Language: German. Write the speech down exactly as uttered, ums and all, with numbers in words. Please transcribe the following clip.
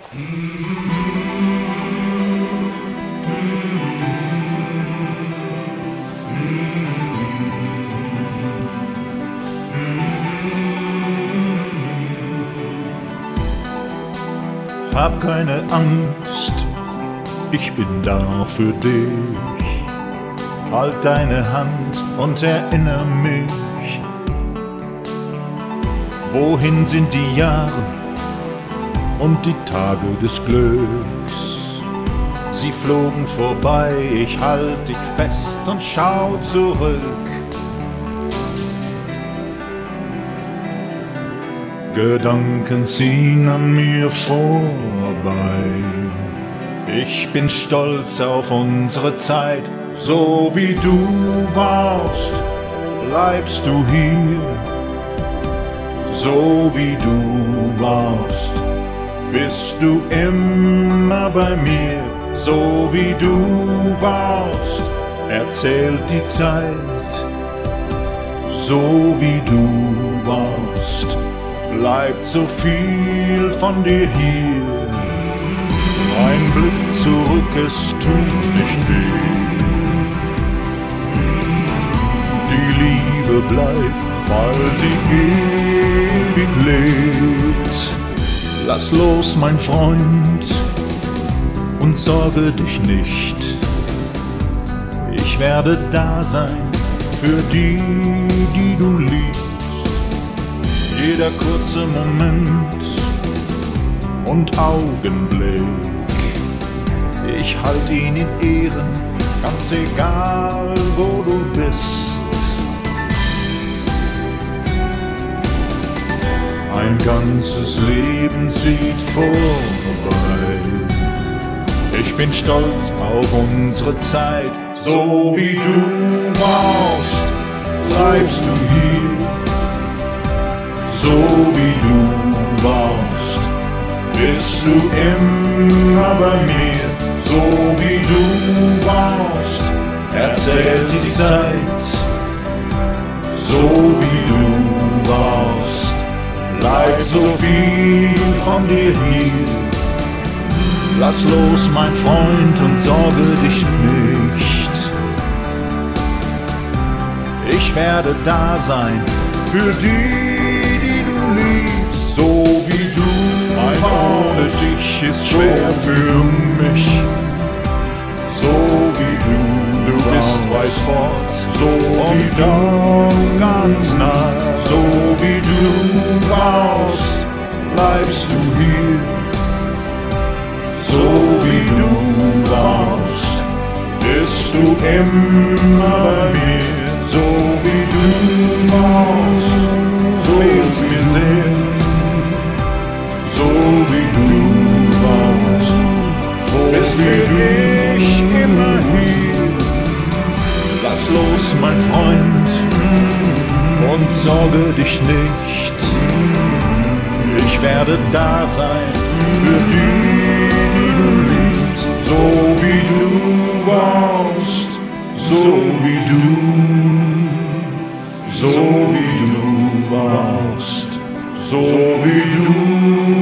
Hab keine Angst, ich bin da für dich. Halt deine Hand und erinnere mich. Wohin sind die Jahre und die Tage des Glücks? Sie flogen vorbei, ich halt dich fest und schau zurück. Gedanken ziehen an mir vorbei. Ich bin stolz auf unsere Zeit, so wie du warst, bleibst du hier. So wie du warst, bist du immer bei mir. So wie du warst, erzählt die Zeit. So wie du warst, bleibt so viel von dir hier. Ein Blick zurück, es tut nicht weh. Die Liebe bleibt, weil sie ewig lebt. Lass los, mein Freund, und sorge dich nicht. Ich werde da sein für die, die du liebst. Jeder kurze Moment und Augenblick, ich halte ihn in Ehren, ganz egal wo du bist. Ein ganzes Leben zieht vorbei. Ich bin stolz auf unsere Zeit, so wie du warst, bleibst du hier. So wie du warst, bist du immer bei mir. So wie du warst, erzählt die Zeit. So wie du warst, bleibt so viel von dir hier. Lass los, mein Freund, und sorge dich nicht. Ich werde da sein für die, die du liebst. So wie du mein ohne dich ist schwer für mich. So wie du, du bist weit fort, so wie du ganz nah. So wie du warst, bleibst du hier. So wie du warst, bist du immer bei mir. So wie du warst, so fehlst mir sehr. So wie du warst, so bist für dich immer hier. Lass los, mein Freund, und sorge dich nicht. Ich werde da sein für die, die du liebst. So wie du warst, so wie du, so wie du warst, so wie du